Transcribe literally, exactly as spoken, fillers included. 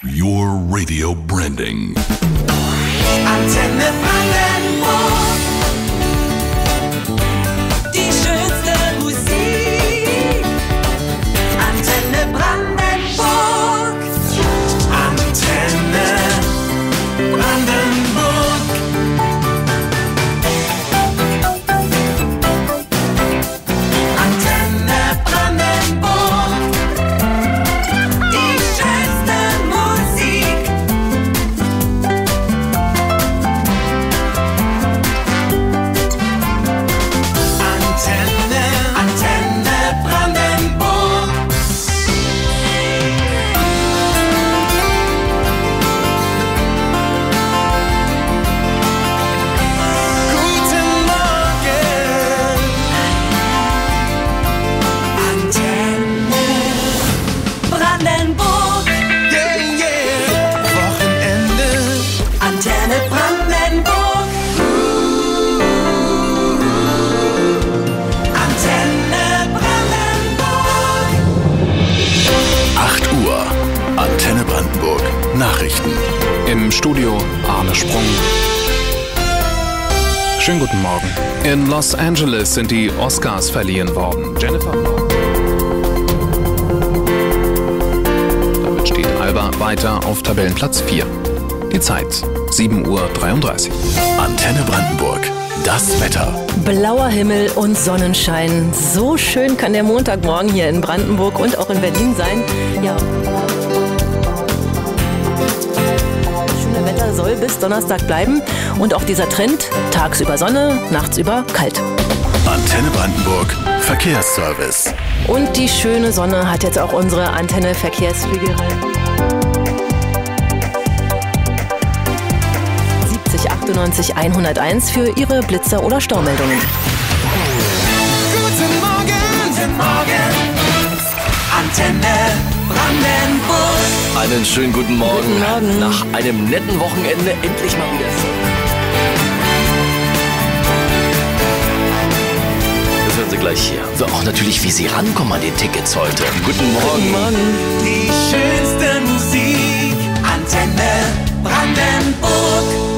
Your radio branding. Antenne Brandenburg. Die schönste Musik. Antenne Brandenburg. Antenne Brandenburg. Antenne Brandenburg. Die schönste Musik. Antenne, Antenne Brandenburg. Guten Morgen. Antenne Brandenburg. Yeah, yeah. Wochenende. Antenne Brandenburg. Antenne Brandenburg. acht Uhr. Antenne Brandenburg. Nachrichten. Im Studio Arne Sprung. Schönen guten Morgen. In Los Angeles sind die Oscars verliehen worden. Jennifer Lawrence. Damit steht Alba weiter auf Tabellenplatz vier. Die Zeit sieben Uhr dreiunddreißig. Antenne Brandenburg. Das Wetter. Blauer Himmel und Sonnenschein. So schön kann der Montagmorgen hier in Brandenburg und auch in Berlin sein. Ja. Das schöne Wetter soll bis Donnerstag bleiben. Und auch dieser Trend, tagsüber Sonne, nachtsüber kalt. Antenne Brandenburg. Verkehrsservice. Und die schöne Sonne hat jetzt auch unsere Antenne Verkehrsflügerei. siebzig achtundneunzig hunderteins für Ihre Blitzer- oder Staumeldungen. Guten Morgen. Guten Morgen. Antenne Brandenburg. Einen schönen guten Morgen. Guten Morgen. Nach einem netten Wochenende endlich mal wieder. Das hören Sie gleich hier. So, auch natürlich, wie Sie rankommen an die Tickets heute. Guten Morgen. Guten Morgen. Die schönste Musik. Antenne Brandenburg.